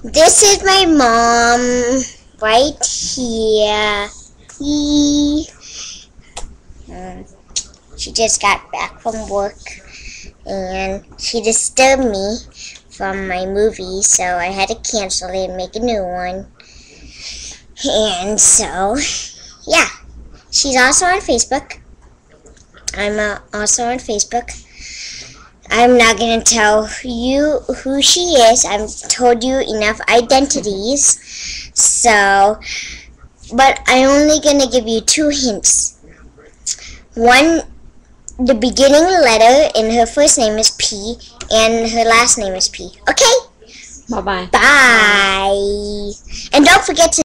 This is my mom right here. She just got back from work and she disturbed me from my movie, so I had to cancel it and make a new one. And so, yeah, she's also on Facebook. I'm also on Facebook. I'm not going to tell you who she is. I've told you enough identities. So, but I'm only going to give you 2 hints. One, the beginning letter in her first name is P, and her last name is P. Okay? Bye-bye. Bye. And don't forget to